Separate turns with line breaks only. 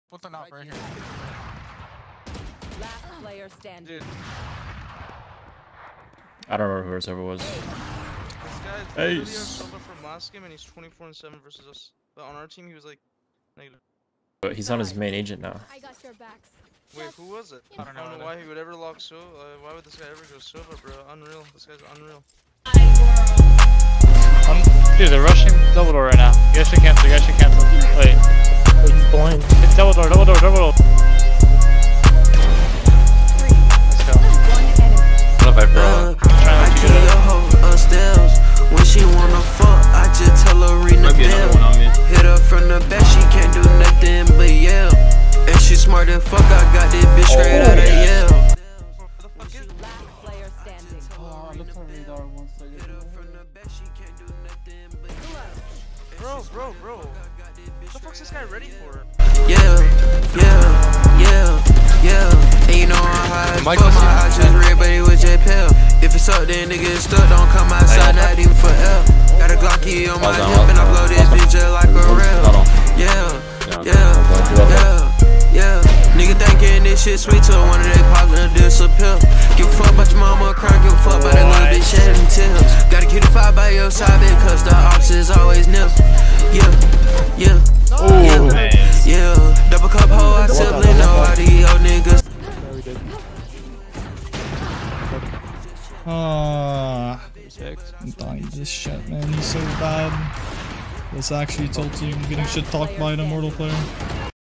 Put the knob right here.
Last player standing.
Dude.
I don't remember who our server was.
This guy's literally our server from last game, and he's 24-7 versus us. But on our team, he was like negative.
But he's on his main agent now.
I got your backs.
Wait, who was it?
I don't know
why he would ever lock so. Why would this guy ever go Sova, bro? Unreal. This guy's unreal.
Dude, they're rushing double door right now. You guys should cancel. You guys should cancel. Wait.
He's blind.
It's double door, double door, double door. Let's go. What if I bro?
I kill your hoe upstairs. When she wanna fuck, I just tell her ring the bell. Hit her from the back, she can't do nothing but yell. And she smart as fuck, I got this bitch straight out of Yale.
Last player standing.
Oh, look for radar once I get it.
Bro. What the fuck's this guy ready for?
Yeah. And you know I'm high as fuck, my eyes just red, but it was just pale. If it's up, then niggas stuck, don't come outside, not even for L. Got a Glocky on my hip, and I blow this bitch just like a rail. Yeah. Nigga thinking this shit sweet till one of they partner disappear. Give a fuck about your mama crying, give a fuck about that little bitch shedding tears. Gotta keep the fire by your side because the ops is always nil. Yeah. Double cup hoe, I simply know how these old niggas.
I'm dying to this shit, man. He's so bad. This actually told you I'm getting shit talked by an immortal player.